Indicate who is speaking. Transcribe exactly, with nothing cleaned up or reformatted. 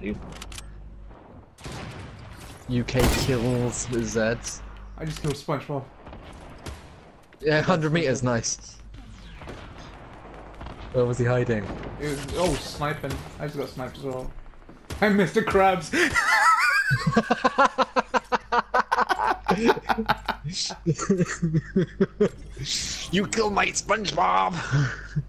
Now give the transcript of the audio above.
Speaker 1: you.
Speaker 2: U K kills Z.
Speaker 3: I just killed SpongeBob.
Speaker 2: Yeah, one hundred meters, nice. Where was he hiding?
Speaker 3: It was, oh, sniping. I just got sniped as well. I'm Mister Krabs.
Speaker 2: You killed my SpongeBob!